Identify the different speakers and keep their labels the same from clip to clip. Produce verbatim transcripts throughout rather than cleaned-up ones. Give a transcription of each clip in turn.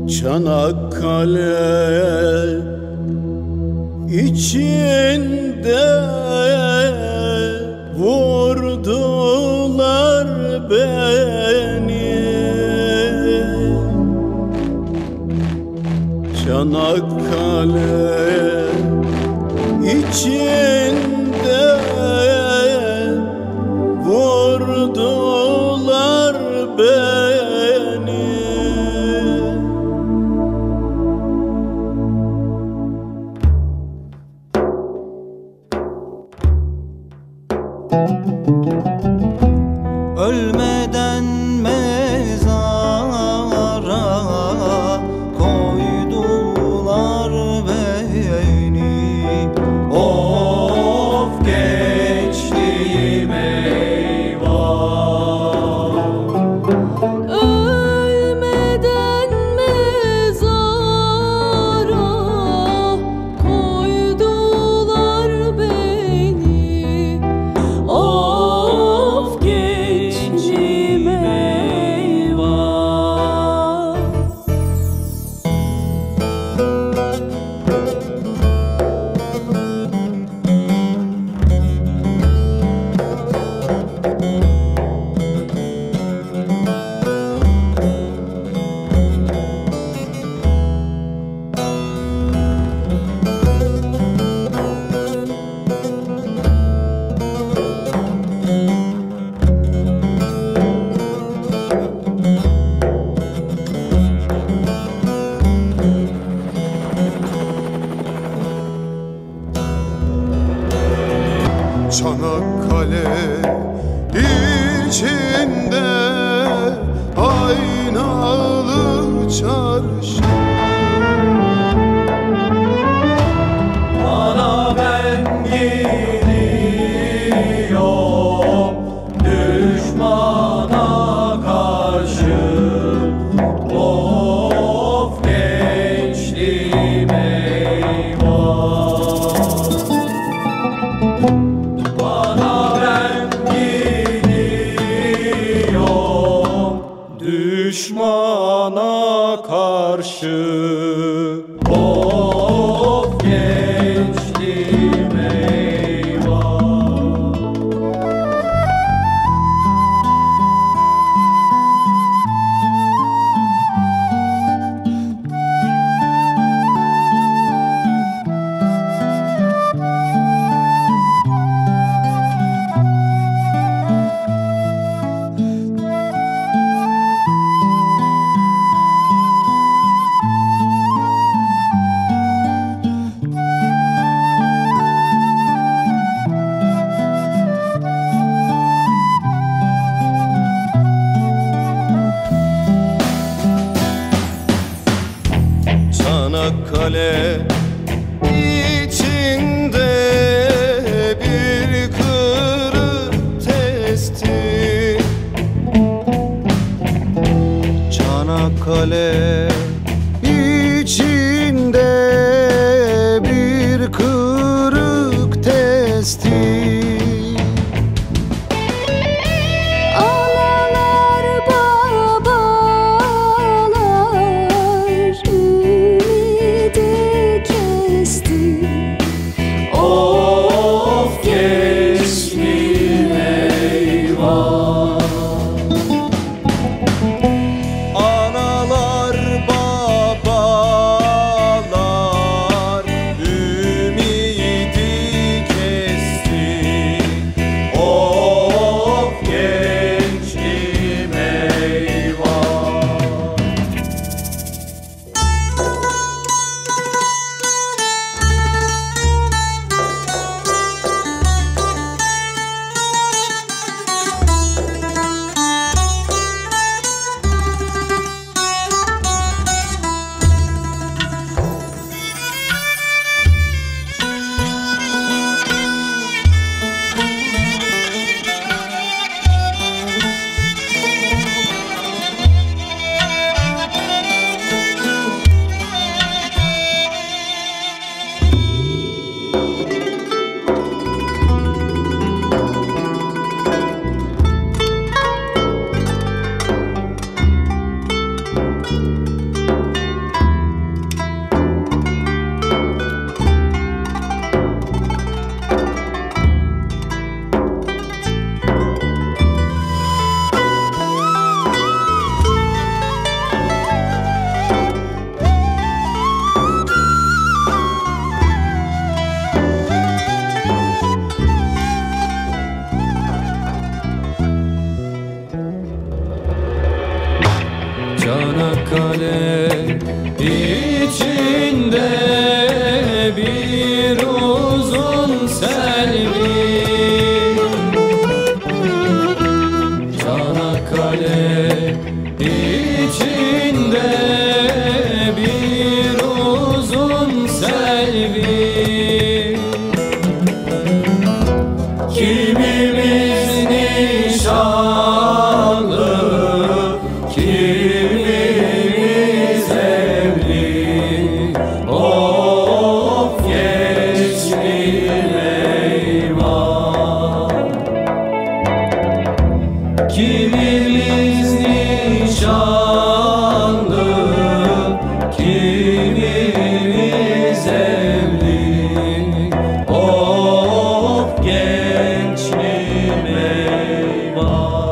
Speaker 1: Çanakkale içinde vurdular beni. Çanakkale içinde vurdular beni.
Speaker 2: Ölmeden mezara koydular beni. Of gençliğim eyvah.
Speaker 3: Ölmeden mezara koydular beni. Of gençliğim eyvah.
Speaker 4: Çanakkale içinde aynalı çarşı.
Speaker 2: Bana ben gidiyorum düşmana karşı. Of gençliğim eyvah. Bana ben gidiyorum düşmana karşı. Of gençliğim eyvah.
Speaker 4: Çanakkale içinde bir kırık testi. Çanakkale içinde bir kırık testi.
Speaker 3: Analar babalar ümidi kesti.
Speaker 2: Of gençliğim eyvah.
Speaker 4: Analar
Speaker 2: Çanakkale içinde bir uzun selvi. Çanakkale içinde bir uzun selvi. Kimimiz nişanlı, kimimiz evli. Of gençliğim eyvah. Kimimiz nişanlı, kimimiz evli. Of gençliğim eyvah.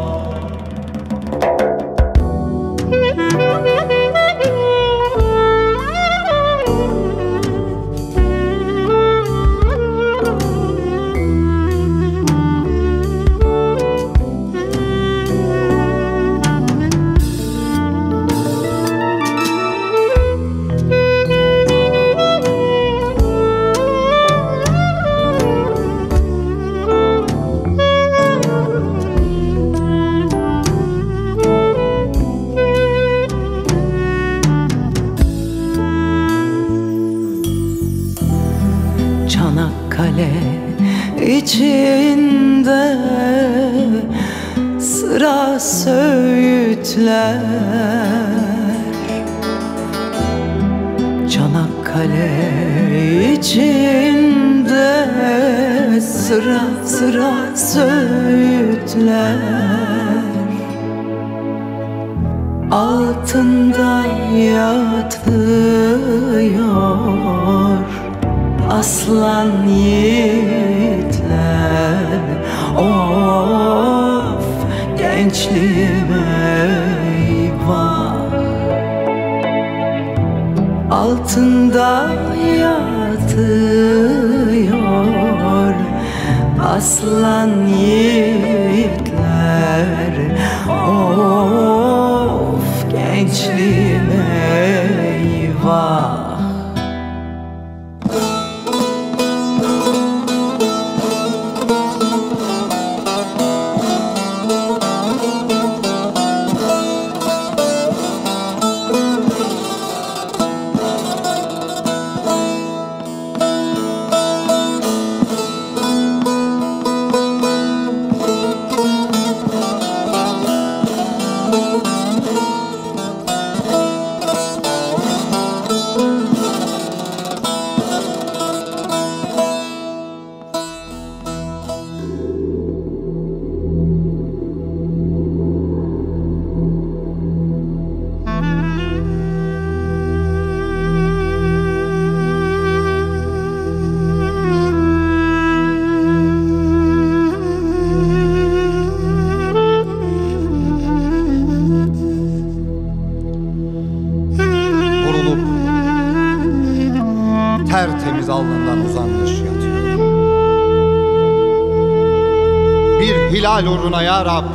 Speaker 5: Çanakkale içinde sıra söğütler. Çanakkale içinde sıra sıra söğütler. Altında yatıyor aslan yiğitler. Of gençliğim eyvah. Altında yatıyor aslan yiğitler. Of gençliğim eyvah.
Speaker 4: Tertemiz alnından uzanmış yatıyor. Bir hilal uğruna ya Rab,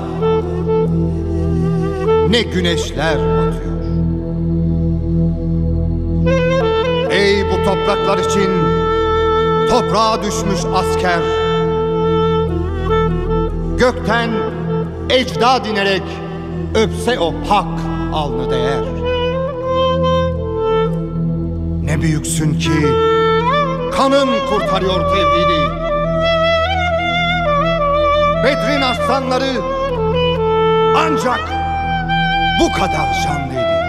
Speaker 4: ne güneşler batıyor. Ey bu topraklar için toprağa düşmüş asker, gökten ecdad inerek öpse o hak alnı değer. Ne büyüksün ki kanın kurtarıyor tevhidi. Bedrin arslanları ancak bu kadar canlıydı.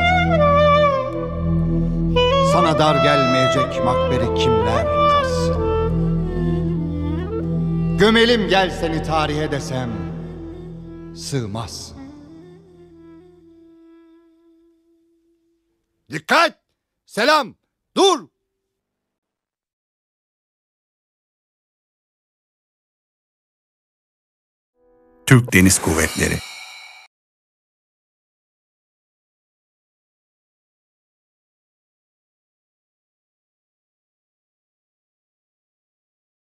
Speaker 4: Sana dar gelmeyecek makberi kimler kazsın? Gömelim gel seni tarihe desem sığmazsın. Dikkat! Selam! Dur!
Speaker 6: Türk Deniz Kuvvetleri